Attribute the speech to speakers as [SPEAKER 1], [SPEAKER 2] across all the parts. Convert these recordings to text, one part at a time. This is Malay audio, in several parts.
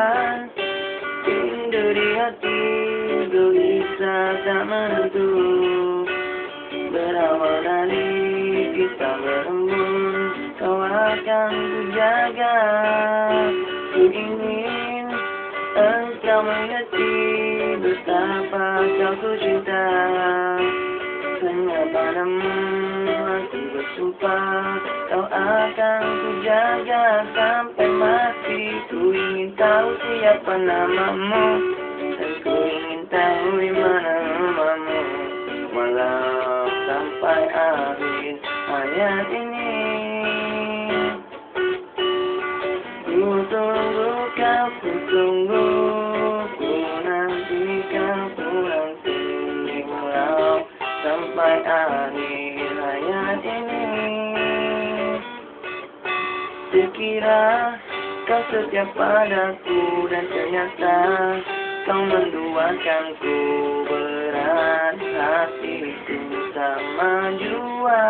[SPEAKER 1] bertahan. Rindu di hati, gelisah tak menentu. Berawal dari kita berembun, kau akan ku jaga. Ku ingin engkau mengerti betapa kau ku cinta. Hanya padamu aku bersumpah, kau akan ku jaga sampai mati. Ku ingin tahu siapa namamu, dan ku ingin tahu di mana rumahmu. Walau sampai akhir hayat ini, ku tunggu kau, ku tunggu, ku nanti kau, ku nanti. Walau sampai akhir hayat ini, sekira kau setia padaku dan ternyata kau menduakanku. Berat hatiku sama jua.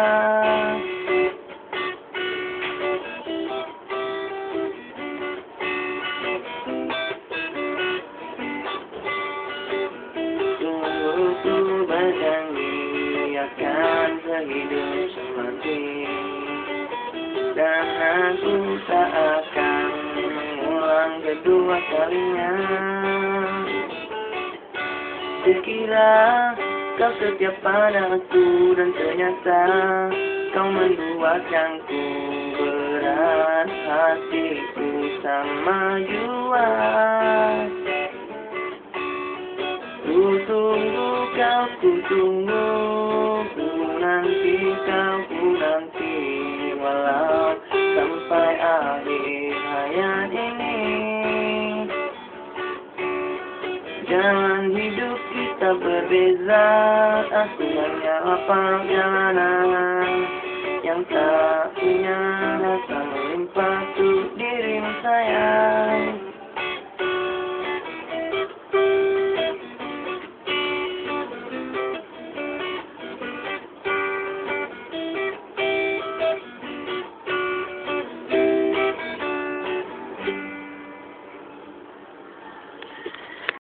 [SPEAKER 1] Sungguh berjanji akan sehidup semati, dan aku tak akan mengulang kedua kalinya. Sekira kau setia padaku dan ternyata kau menduakanku. Berat hatiku sama jua. Ku tunggu kau, ku tunggu, ku nanti kau, ku nanti. Walau sampai akhir hayat ini, jalan hidup kita berbeza. Aku hanya perjalanan yang tak punya rasa melimpah untuk dirimu sayang.